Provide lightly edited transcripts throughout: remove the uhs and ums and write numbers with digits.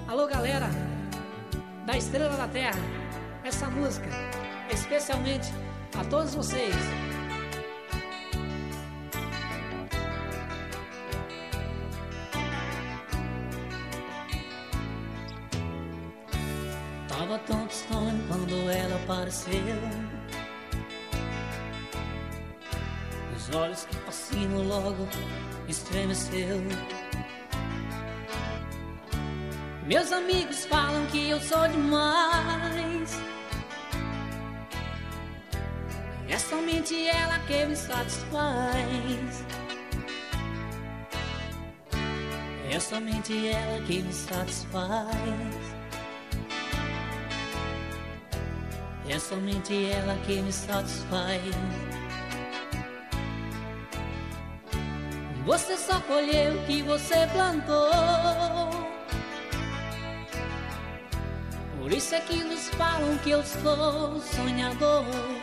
Alô, galera da Estrela da Terra, essa música especialmente a todos vocês. Tava tão distante quando ela apareceu, os olhos que fascinam logo estremeceu. Meus amigos falam que eu sou demais, é somente ela que me satisfaz. É somente ela que me satisfaz. É somente ela que me satisfaz. Você só colheu o que você plantou, por isso é que nos falam que eu sou sonhador.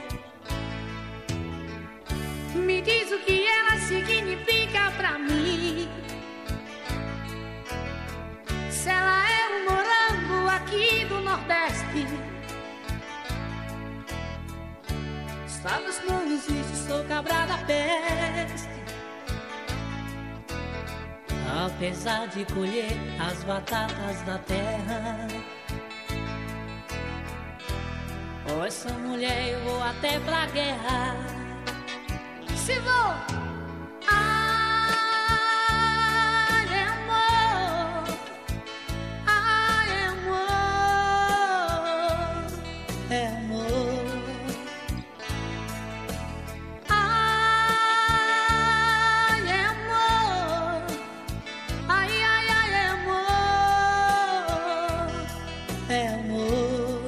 Me diz o que ela significa pra mim, se ela é um morango aqui do Nordeste. Sabes, não existe, sou cabra da peste, apesar de colher as batatas da terra. Com essa mulher eu vou até pra guerra. Se vou, ai amor, ai amor, é amor, ai amor, ai ai ai amor, é amor.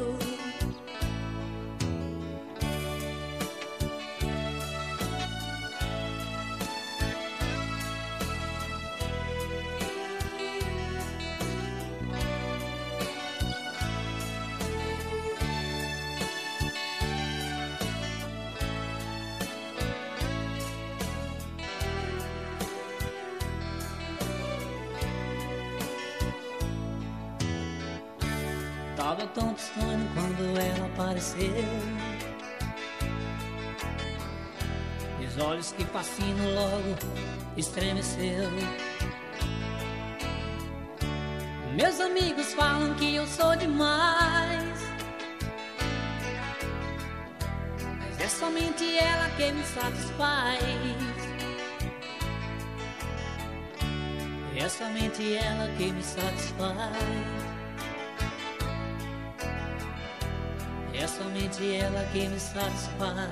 Tava tão distante quando ela apareceu, os olhos que fascinam logo estremeceu. Meus amigos falam que eu sou demais, mas é somente ela que me satisfaz. É somente ela que me satisfaz. É somente ela que me satisfaz.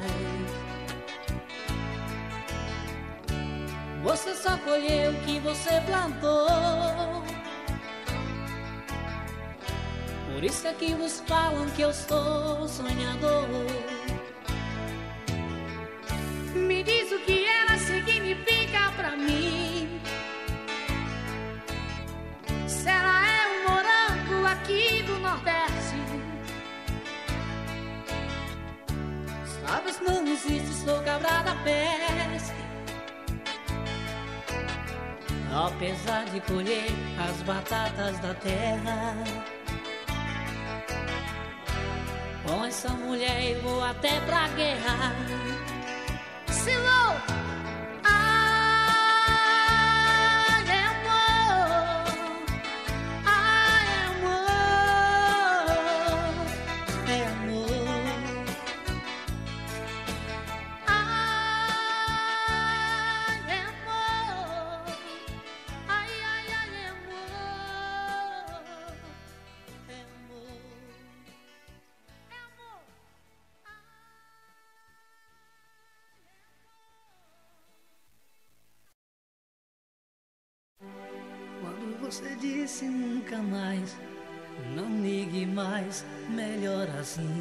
Você só colheu o que você plantou, por isso é que vos falam que eu sou sonhador. Me diz o que ela significa pra mim, se ela é um morango aqui do Nordeste. Sabes, não existe, sou cabra da peste, apesar de colher as batatas da terra. Com essa mulher eu vou até pra guerra. Se vou, ai amor, ai amor, é amor. Você disse nunca mais, não ligue mais, melhor assim.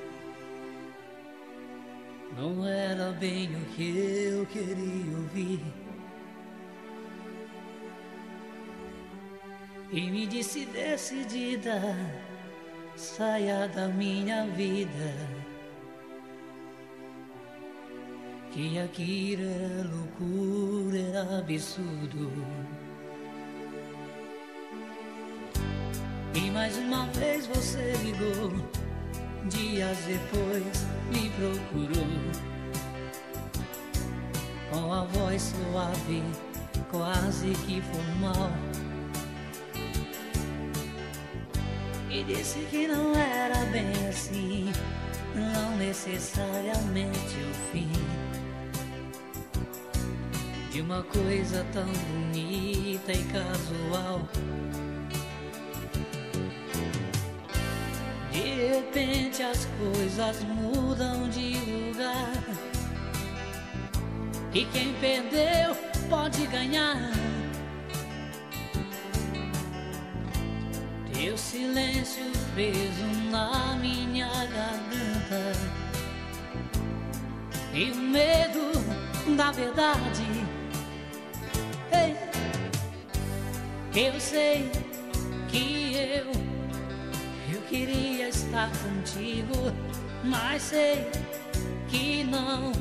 Não era bem o que eu queria ouvir. E me disse decidida, saia da minha vida, que aquilo era loucura, era absurdo. E mais uma vez você ligou, dias depois me procurou, com a voz suave, quase que formal, e disse que não era bem assim, não necessariamente o fim de uma coisa tão bonita e casual. De repente as coisas mudam de lugar, e quem perdeu pode ganhar. Teu silêncio preso na minha garganta, e o medo da verdade. Ei, eu sei que eu queria estar contigo, mas sei que não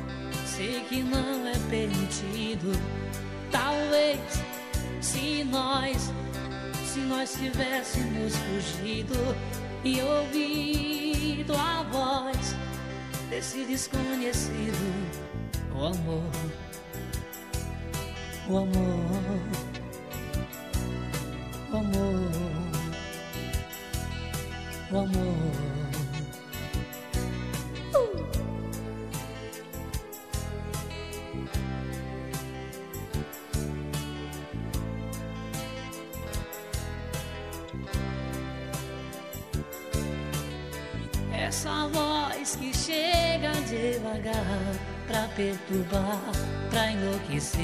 é permitido. Talvez se nós tivéssemos fugido e ouvido a voz desse desconhecido, o amor, o amor, o amor, o amor. Essa voz que chega devagar pra perturbar, pra enlouquecer,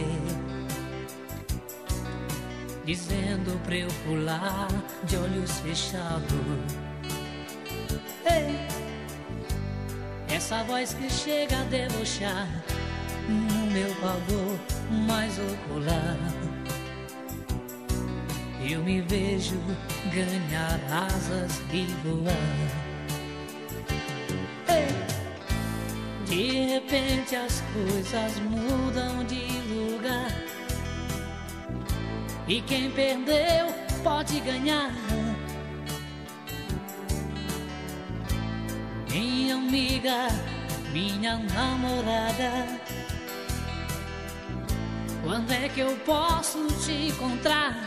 dizendo pra eu pular de olhos fechados. Ei, essa voz que chega a debochar no meu pavor mais ocular. Eu me vejo ganhar asas e voar. De repente as coisas mudam de lugar, e quem perdeu pode ganhar. Minha amiga, minha namorada, quando é que eu posso te encontrar?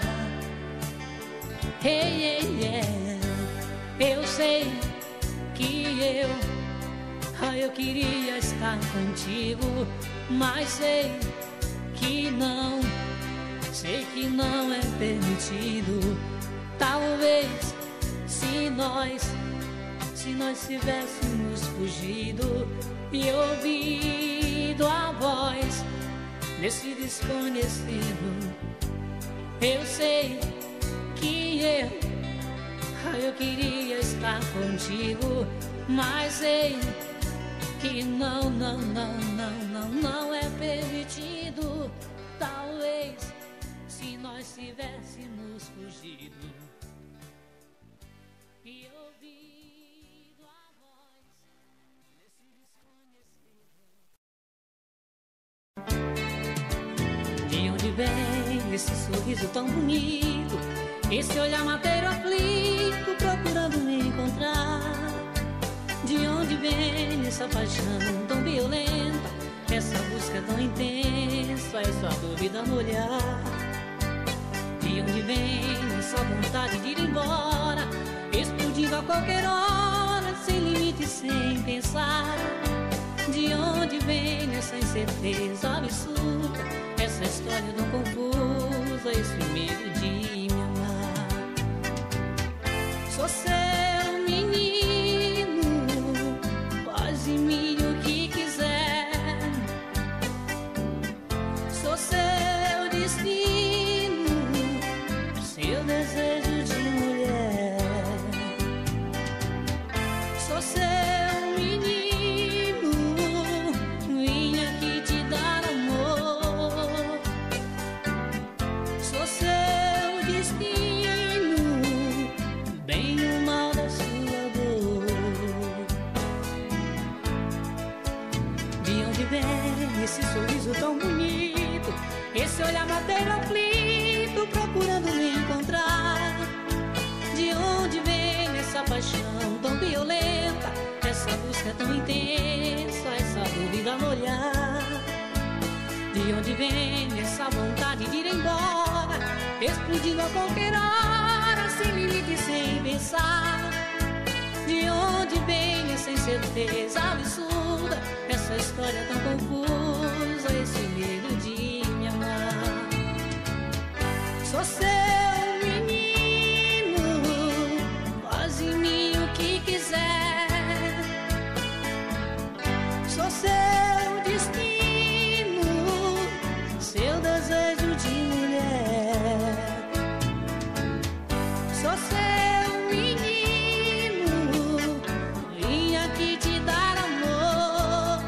Hey, hey, yeah. Eu sei que eu queria estar contigo, mas sei que não é permitido. Talvez se nós tivéssemos fugido e ouvido a voz desse desconhecido, eu sei que eu queria estar contigo, mas sei que não é permitido. Talvez se nós tivéssemos fugido e ouvido a voz desse desconhecido. De onde vem esse sorriso tão bonito, esse olhar mateiro aflito procurando me encontrar? De onde vem essa paixão tão violenta, essa busca tão intensa, essa dúvida no olhar? De onde vem essa vontade de ir embora, explodindo a qualquer hora, sem limite, sem pensar? De onde vem essa incerteza absurda, essa história tão confusa, esse medo de me amar? Sou seu menino, faz em mim o que quiser. Sou seu destino, seu desejo de mulher. Sou seu menino, vim aqui te dar amor. explodindo a qualquer hora, sem limite, sem pensar. De onde vem essa incerteza absurda, essa história tão confusa, esse medo de me amar? Sou seu menino, faz em mim o que quiser. Sou seu destino, seu desejo de mulher. Sou seu menino, vim aqui te dar amor.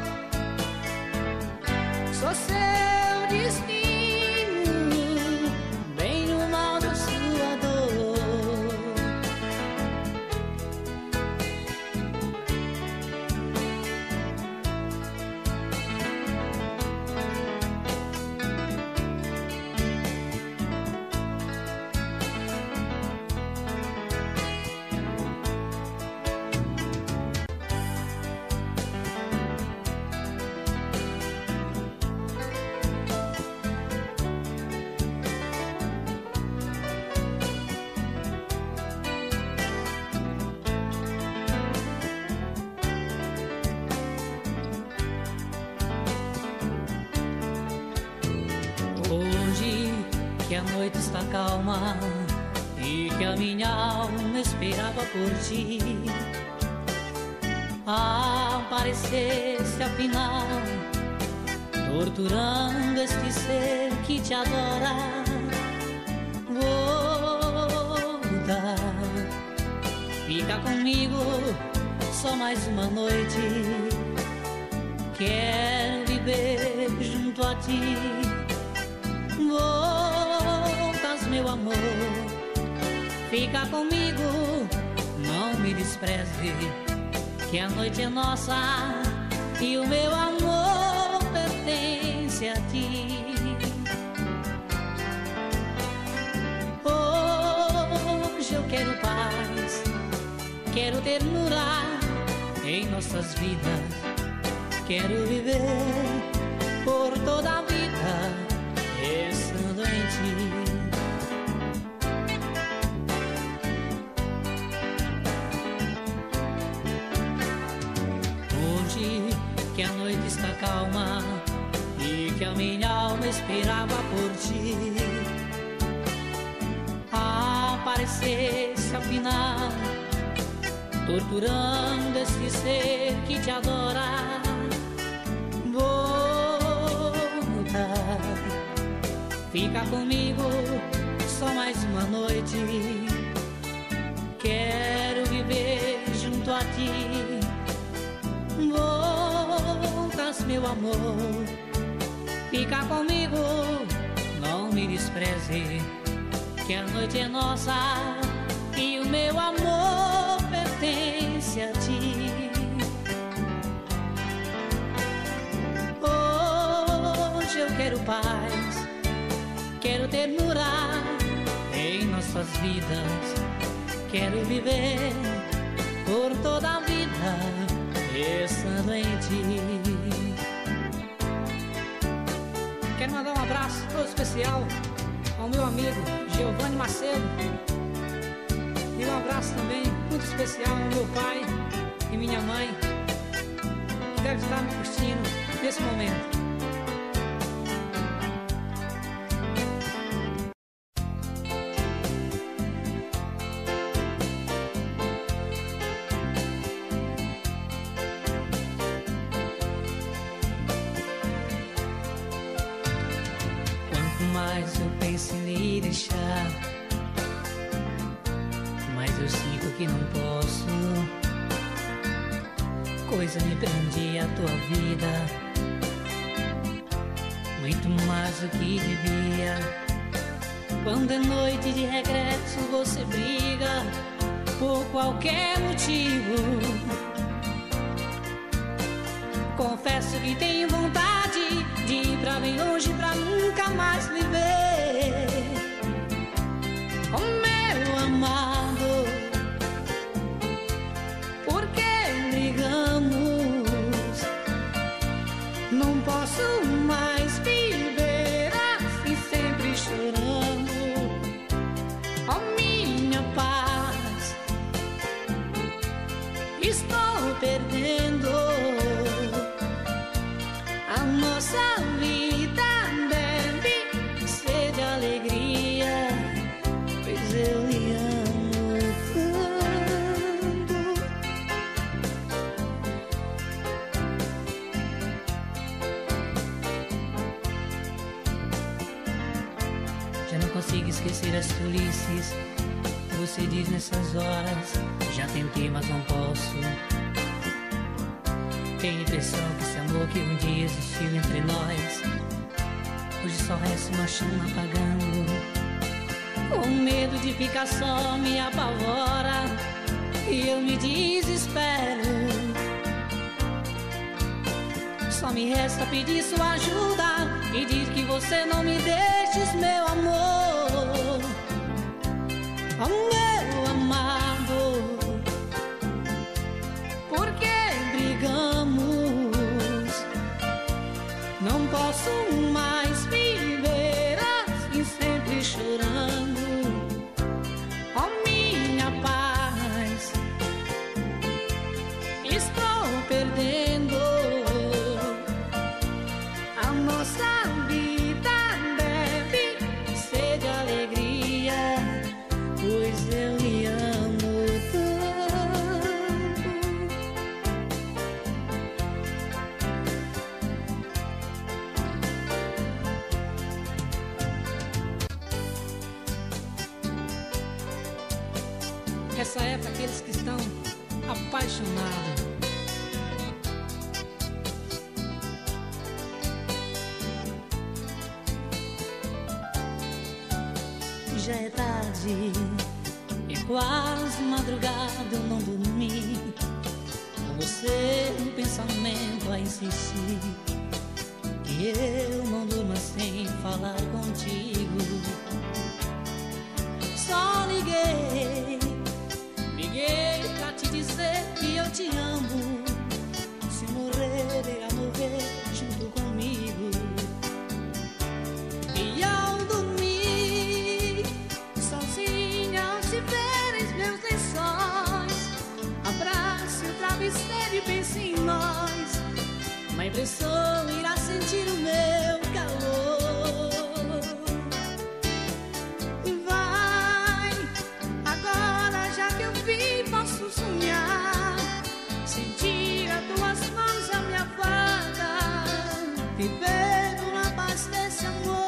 Sou seu destino, bem no mal da sua dor. Hoje que a noite está calma e que a minha alma esperava por ti, aparecesse afinal, torturando este ser que te adora. Volta, fica comigo só mais uma noite. Quero viver junto a ti. Voltas, meu amor, fica comigo, não me despreze, que a noite é nossa e o meu amor pertence a ti. Hoje eu quero paz, quero ternura em nossas vidas, quero viver por toda a vida pensando em ti. Hoje que a noite está calma e que a minha alma esperava por ti, aparecesse afinal, torturando este ser que te adora. Volta, fica comigo só mais uma noite. Quero viver junto a ti. Voltas, meu amor, fica comigo, não me despreze, que a noite é nossa e o meu amor pertence a ti. Hoje eu quero paz, quero ternura em nossas vidas, quero viver por toda a vida pensando em ti. Quero mandar um abraço todo especial ao meu amigo Giovanni Macedo, e um abraço também muito especial ao meu pai e minha mãe, que deve estar me curtindo nesse momento. Mais eu penso em lhe deixar, mas eu sinto que não posso. Coisa me prende a tua vida, muito mais do que devia. Quando é noite de regresso você briga por qualquer motivo. Confesso que tenho vontade de ir pra bem longe, pra nunca mais lhe ver. Oh, meu amado, por que brigamos? Não posso mais viver assim, sempre chorando. perdendo. A nossa vida deve ser de alegria, pois eu lhe amo tanto. Já não consigo esquecer as tolices. Você diz nessas horas, já tentei mas não posso. Tenho a impressão que esse amor que um dia existiu entre nós, hoje só resta uma chama apagando. O medo de ficar só me apavora e eu me desespero. Só me resta pedir sua ajuda e diz que você não me deixes, meu amor. Oh, meu amado, por que brigamos? Não posso mais viver assim, sempre chorando. Oh, minha paz, estou perdendo. A nossa vida deve ser de alegria, pois eu lhe amo tanto. Essa é para aqueles que estão apaixonados. Já é tarde, é quase madrugada, eu não dormi. Com você no pensamento a insistir, que eu não durmo sem falar contigo. Só liguei pra te dizer que eu te amo. Se morrer, irá morrer junto comigo. E ao dormir sozinha, ao te ver em meus lençóis, abrace o travesseiro e pense em nós. Na impressão irá sentir o meu calor. Vai, agora já que eu vi, posso sonhar. Sentir as tuas mãos a me afagar, vivendo na paz desse amor.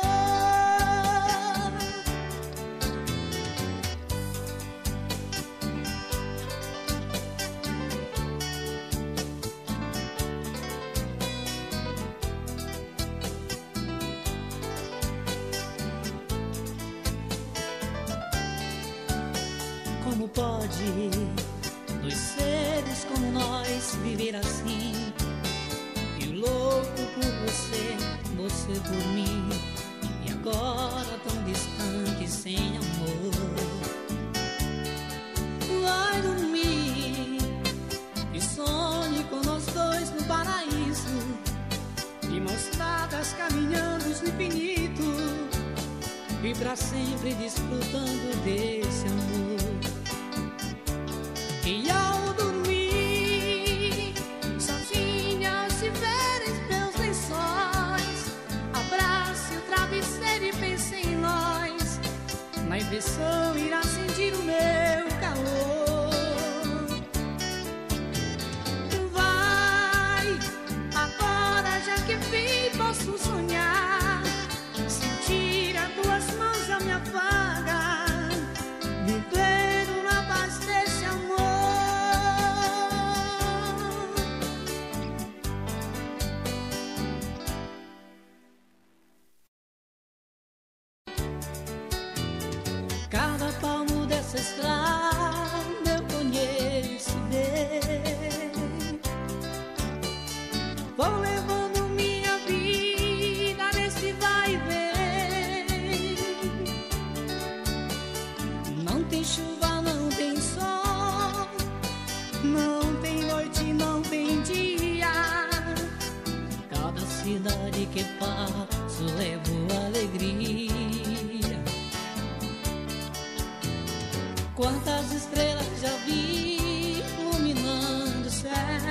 Como pode dois seres como nós viver assim? Eu louco por você, você por mim, e agora tão distante, sem amor. Vai dormir e sonhe com nós dois no paraíso, de mãos dadas caminhando no infinito, e pra sempre desfrutando desse amor. E ao dormir sozinha, ao se ver em meus lençóis, abrace o travesseiro e pense em nós. Na impressão irá sentir o meu calor. Vai, agora já que vi, posso sonhar. Sentir as tuas mãos a me afagar, vivendo na paz desse amor. Cada palmo dessa estrada eu conheço bem. Vou levando minha vida nesse vai e vem. Não tem chuva, não tem sol, não tem noite, não tem dia. Cada cidade que passo levo alegria. Quantas estrelas já vi iluminando o céu,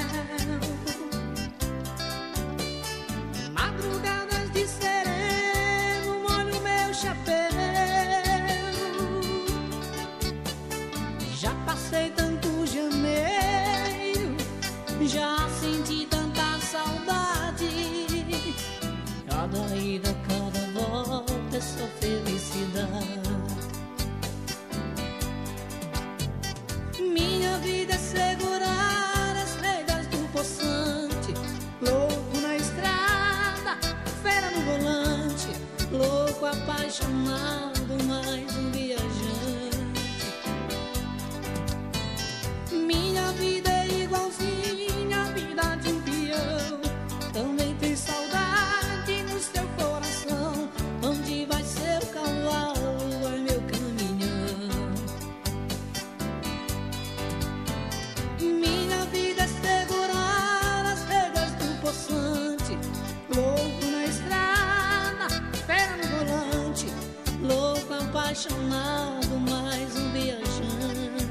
apaixonado, mais um viajante.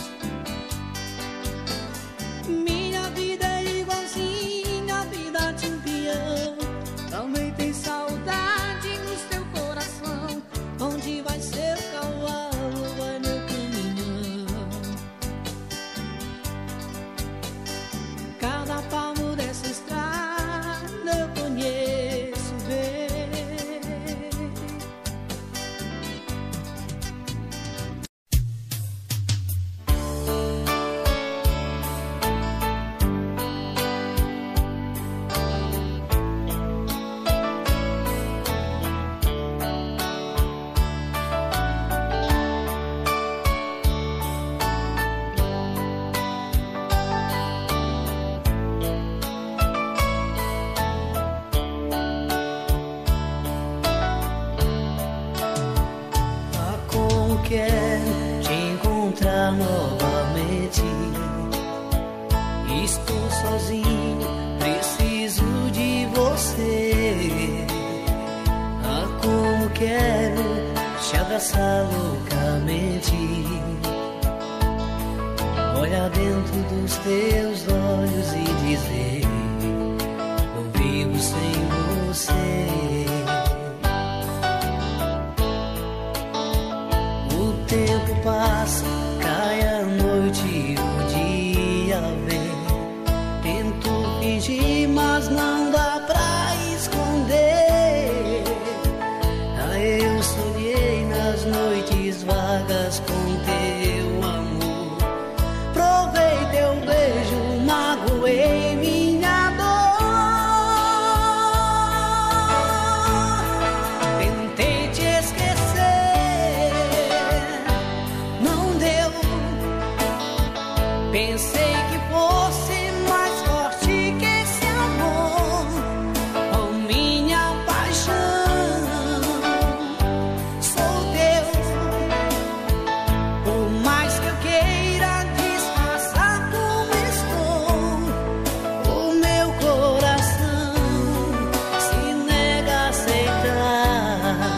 Minha vida é igualzinha à vida de um peão. Também tem saudade no seu coração. Onde vai ser o cavalo, vai meu caminhão. Cada palmo dessa estrada eu conheço bem. Quero te encontrar novamente. Estou sozinho, preciso de você. Ah, como quero te abraçar loucamente. Olhar dentro dos teus olhos e dizer: não vivo sem você. O tempo passa, cai a noite e o dia vem. Tento fingir, mas não dá pra esconder. Ah, eu sonhei nas noites vagas com teu amor. Provei teu beijo, magoei minha dor. Tentei te esquecer, pensei que fosse mais forte que esse amor, oh minha paixão. Sou teu, por mais que eu queira disfarçar como estou, o meu coração se nega a aceitar.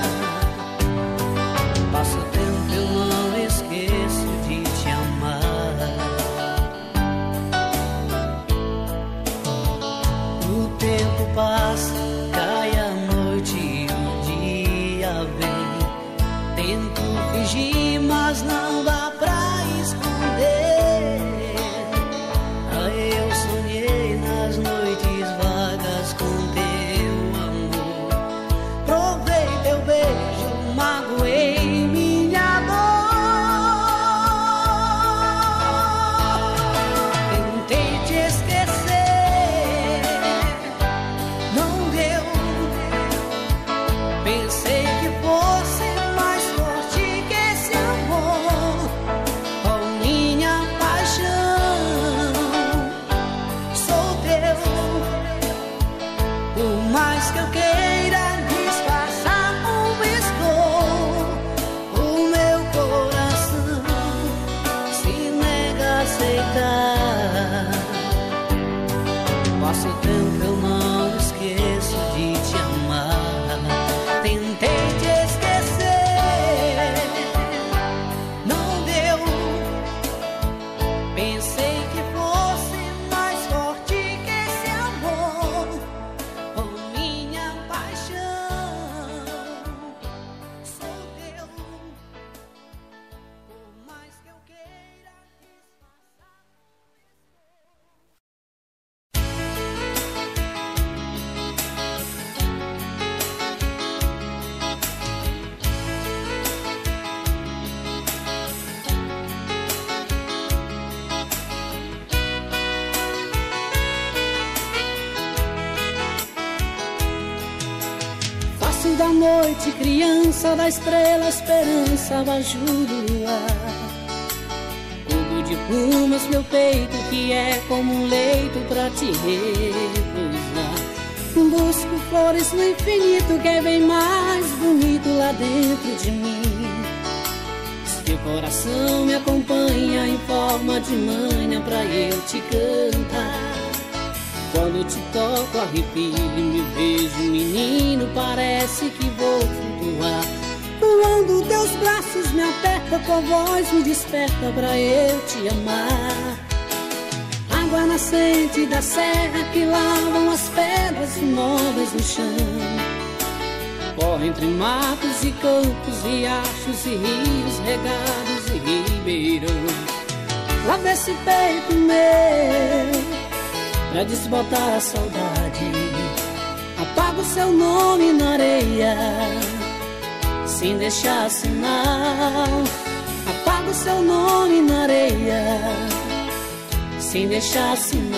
Passa o tempo, eu não esqueço de te amar. O tempo passa, cai a noite e o dia vem. Tento fingir, mas não dá pra esconder. Ah, eu sonhei nas noites vagas com teu amor. Provei teu beijo, magoei minha dor. Tentei te esquecer, pensei que fosse mais forte que esse amor, oh minha paixão. Sou teu, por mais que eu queira disfarçar como estou, o meu coração se nega a aceitar. Passa o tempo, eu não esqueço de te amar. Tentei te esquecer, não deu. Pensei que fosse mais forte que esse amor, oh minha paixão. Sou teu, por mais que eu queira disfarçar. Face da noite, criança da estrela, esperança, abajur do luar. Cubo de plumas, meu peito, que é como um leito pra te repousar. Busco flores no infinito, que é bem mais bonito lá dentro de mim. Teu coração me acompanha em forma de manha pra eu te cantar. Quando te toco arrepio, me vejo menino, parece que vou flutuar. Quando teus braços me apertam, tua voz me desperta pra eu te amar. Água nascente da serra que lavam as pedras imóveis no chão. Corre entre matos e campos, riachos e rios regados e ribeirão. Lava esse peito meu pra desbotar a saudade. Apaga o seu nome na areia sem deixar sinal. Apaga o seu nome na areia sem deixar sinal.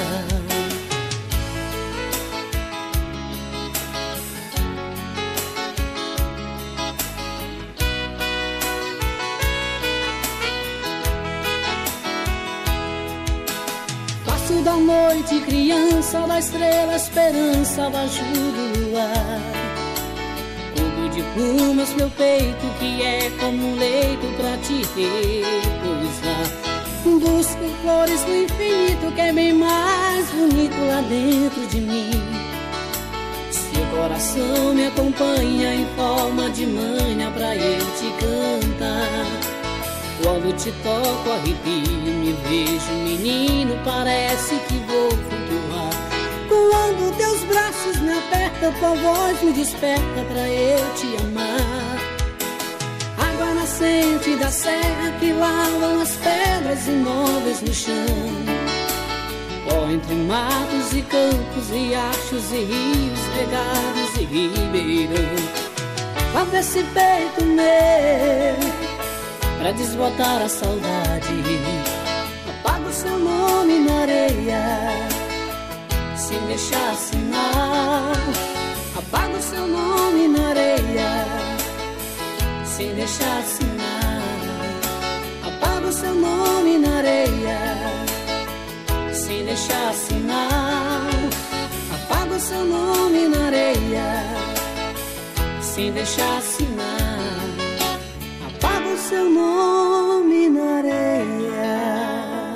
Passo da noite, criança, da estrela, esperança, da ajuda do luar. Cubro de plumas meu peito, que é como um leito pra te repousar. Busco flores no infinito, que é bem mais bonito lá dentro de mim. Seu coração me acompanha em forma de manha pra eu te cantar. Quando te toco arrepio, me vejo menino, parece que vou flutuar. Quando teus braços me apertam, tua voz me desperta pra eu te amar. Água nascente da serra que lavam as pedras imóveis no chão. Corre entre matos e campos, riachos e rios regados e ribeirão. Lava esse peito meu pra desbotar a saudade. Apaga o seu nome na areia sem deixar sinal. Apaga o seu nome na areia sem deixar sinal. Apaga o seu nome na areia sem deixar sinal. Apaga o seu nome na areia sem deixar sinal. Apaga o seu nome na areia.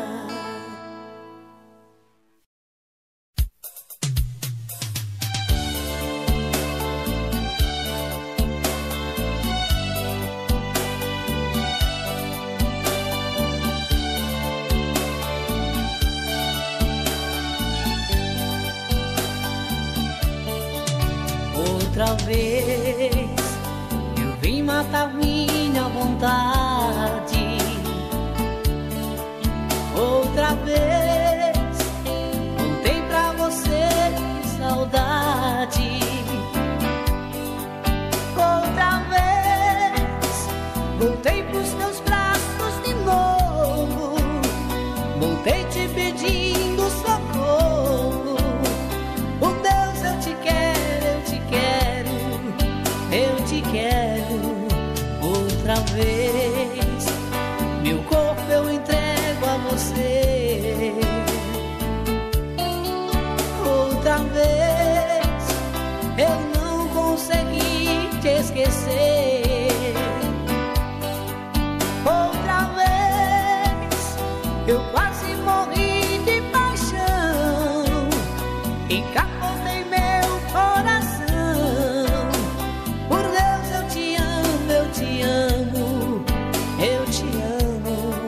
Outra vez eu vim matar minha vontade. Outra vez voltei pra você, que saudade. Outra vez voltei pros teus braços de novo. Voltei te pedindo socorro. Oh Deus, eu te quero, eu te quero, eu te quero. Outra vez meu corpo eu entrego a você. Outra vez eu não consegui te esquecer. Outra vez eu quase morri de paixão e capotei meu coração. Por Deus eu te amo, eu te amo, eu te amo.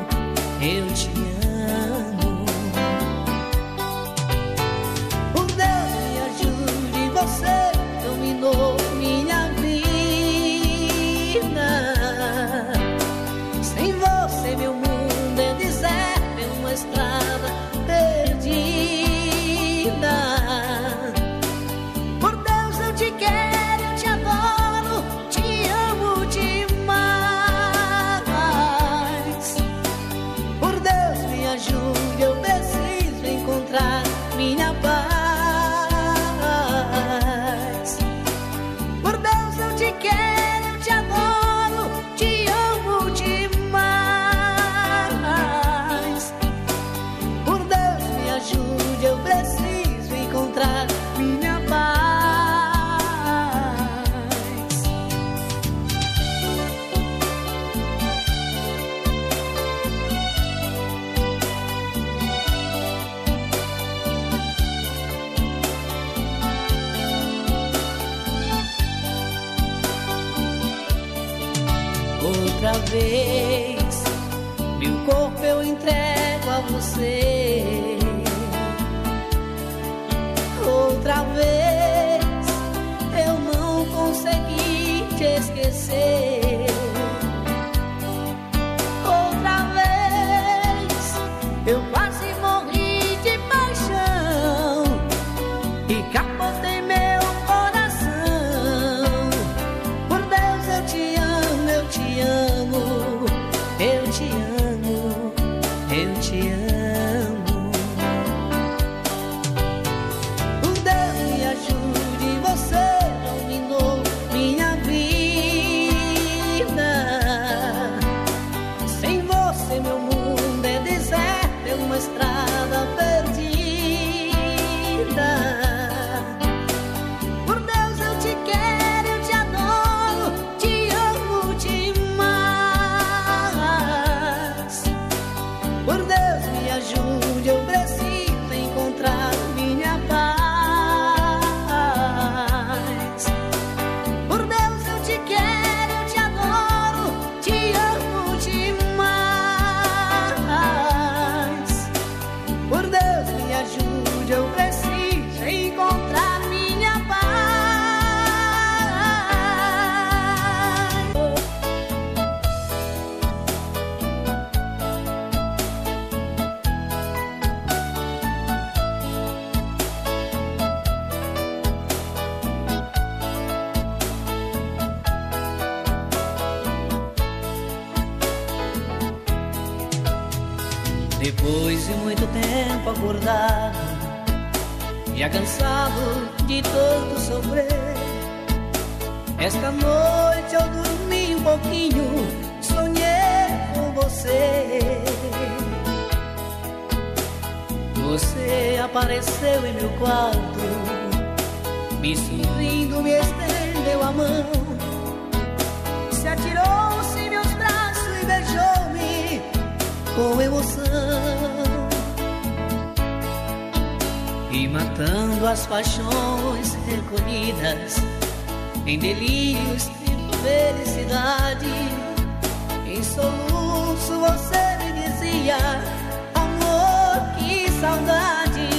Outra vez, meu corpo eu entrego a você. Outra vez, eu não consegui te esquecer. Outra vez, eu quase morri de paixão e capotei meu coração. Por Deus, eu te amo, eu te amo, eu te amo, eu te amo. Por Deus, me ajude, você dominou minha vida. Sem você, meu mundo é deserto, é uma estrada perdida. Por Deus, eu te quero, eu te adoro, te amo demais. Por Deus, me ajude, eu preciso encontrar minha paz. Por Deus, eu te quero, eu te adoro, te amo demais. Por Deus, me ajude, eu preciso encontrar minha paz. Depois de muito tempo acordado, já cansado de tanto sofrer, esta noite eu dormi um pouquinho, sonhei com você. Você apareceu em meu quarto, me sorrindo, me estendeu a mão, se atirou-se em meus braços e beijou-me com emoção. E matando as paixões recolhidas em delírios de felicidade, em soluço você me dizia: amor, que saudade.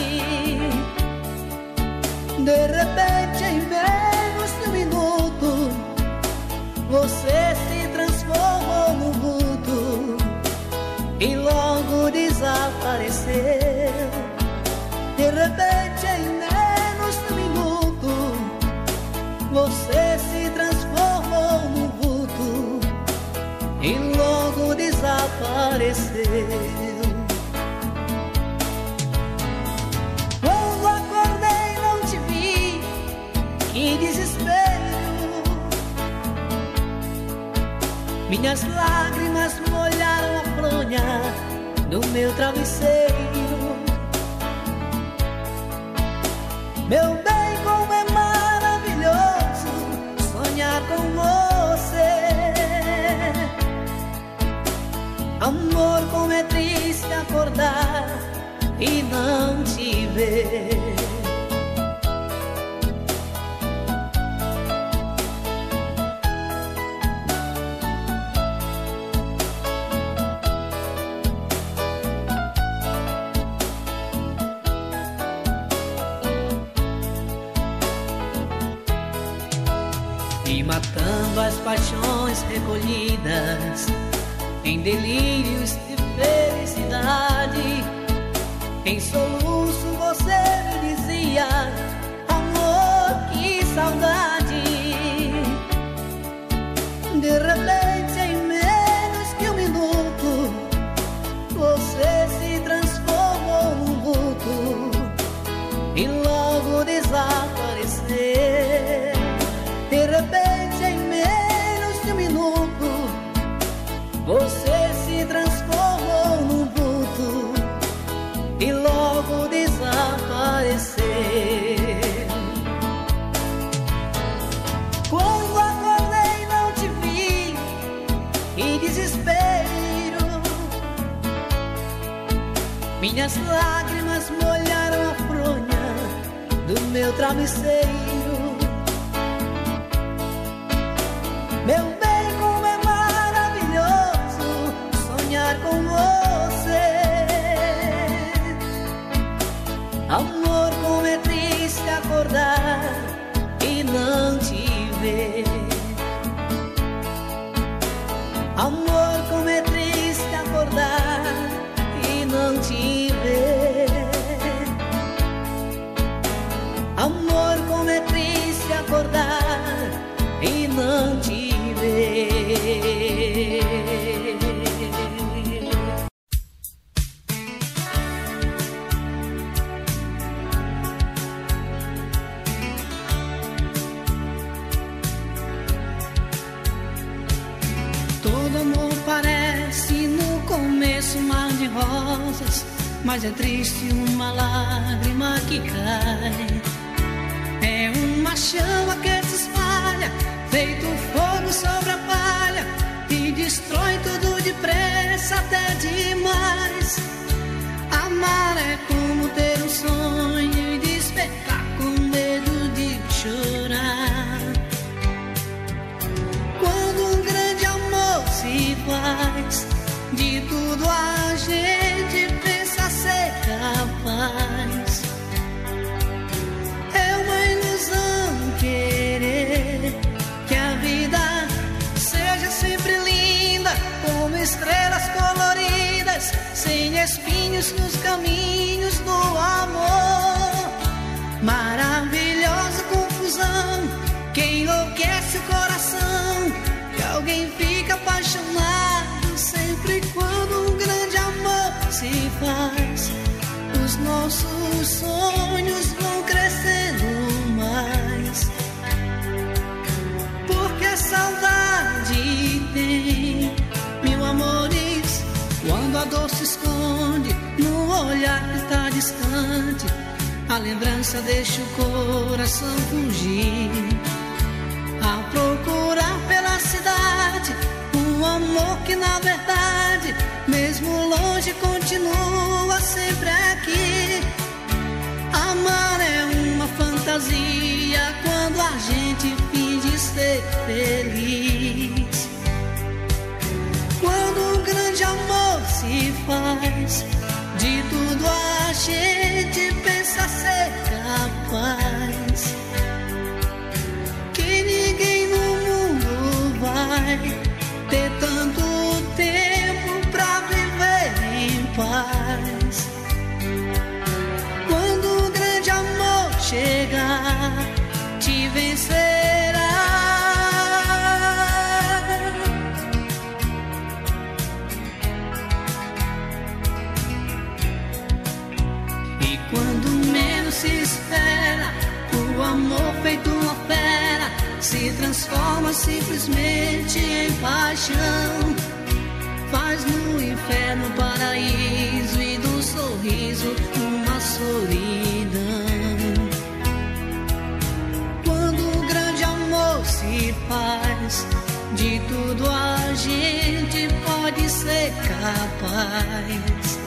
De repente, em menos de um minuto, você se transformou num vulto e logo desapareceu. De repente, em menos de um minuto, você se transformou num vulto e logo desapareceu. Quando acordei não te vi, que desespero. Minhas lágrimas molharam a fronha do meu travesseiro. Meu bem, como é maravilhoso sonhar com você. Amor, como é triste acordar e não te ver. E matando as paixões recolhidas em delírios de felicidade, em soluço você me dizia: amor, que saudade. De repente, em menos que um minuto, você se transformou num vulto e logo desapareceu. De repente, em menos de um minuto, você se transformou num vulto e logo desapareceu. Quando acordei não te vi, que desespero. Minhas lágrimas molharam a fronha do meu travesseiro. Meu bem, como é maravilhoso acordar e não te ver. Amor, como é triste acordar e não te ver. Todo amor parece no começo um mar de rosas, mas é triste uma lágrima que cai. É uma chama que se espalha, feito fogo sobre a palha, e destrói tudo depressa, até demais. Amar é como ter um sonho e despertar com medo de chorar. Quando um grande amor se faz, de tudo a gente pensa ser capaz. É uma ilusão querer que a vida seja sempre linda, como estrelas coloridas, sem espinhos nos caminhos do amor. Maravilhosa confusão que enlouquece o coração, e alguém fica apaixonado sempre quando um grande amor se faz. Os nossos sonhos vão crescendo mais, porque a saudade tem mil amores. Quando a dor se esconde no olhar que está distante, a lembrança deixa o coração fugir, a procurar pela cidade um amor que na verdade, mesmo longe, continua sempre aqui. Amar é uma fantasia quando a gente finge ser feliz. Quando um grande amor se faz, de tudo a gente pensa ser capaz. Que ninguém no mundo vai ter tanto tempo pra viver em paz. Quando o grande amor chegar, te vencerá. E quando menos se espera, o amor feito uma fera se transforma simplesmente em paixão. Faz no inferno paraíso e do sorriso uma solidão. Quando o grande amor se faz, de tudo a gente pode ser capaz.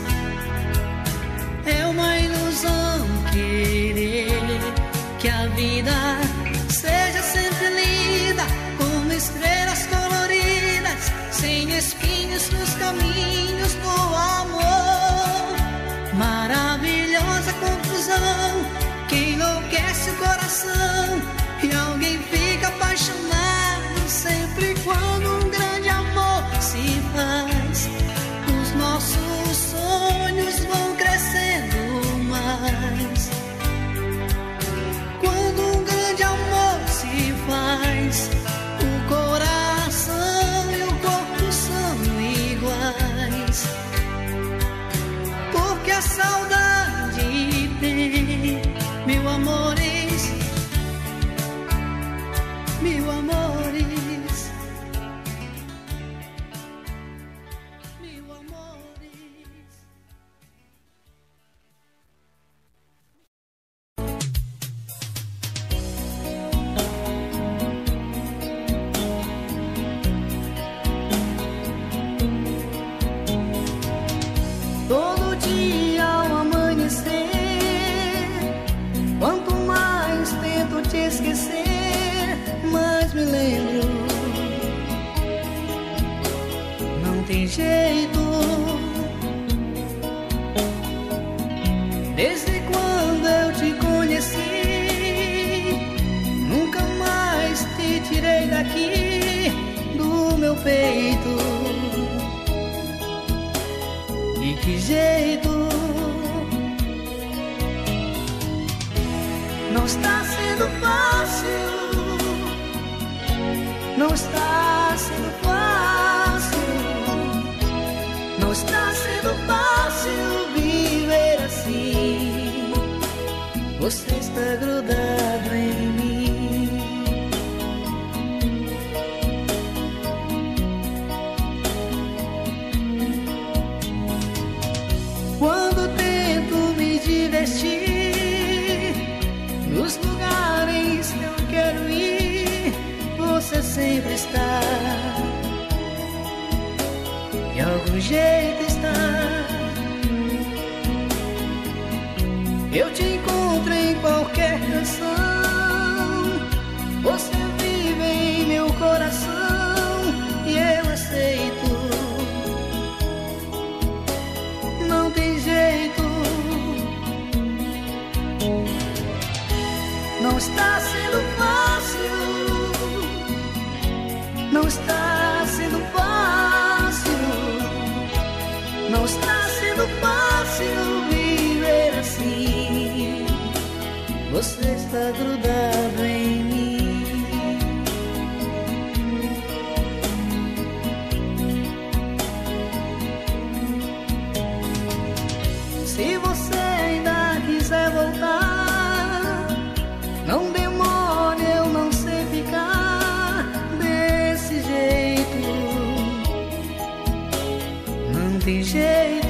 É uma ilusão querer que a vida seja sempre linda, como estrelas coloridas, sem espinhos nos caminhos do amor. Maravilhosa confusão que enlouquece o coração, e alguém fica apaixonado sempre quando um grande amor se faz. Os nossos sonhos vão crescendo mais. Quando um grande amor se faz, o coração e o corpo são iguais. Porque a saudade tem mil amores, mil amores, mil amores. Todo dia ao amanhecer, quanto mais tento te esquecer, mais me lembro. Não tem jeito. Desde quando eu te conheci, nunca mais te tirei daqui do meu peito. que jeito. Não está sendo fácil, não está sendo fácil, não está sendo fácil viver assim. Você está grudado em mim. Quando tento me divertir nos lugares que eu quero ir, você sempre está, de algum jeito está. Eu te encontro em qualquer canção, você vive em meu coração e eu aceito. Não tem jeito. Não está sendo fácil, não está sendo fácil, não está sendo fácil viver assim. Você está grudado em mim. Se você ainda quiser voltar, não demore, eu não sei ficar desse jeito. Não tem jeito.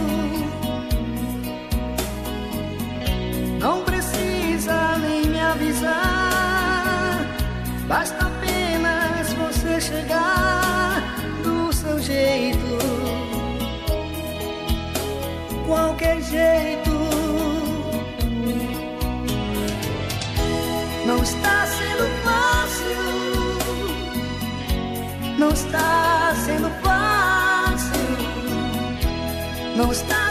Não precisa nem me avisar, basta apenas você chegar do seu jeito. Qualquer jeito. Não está sendo fácil, não está sendo fácil, não está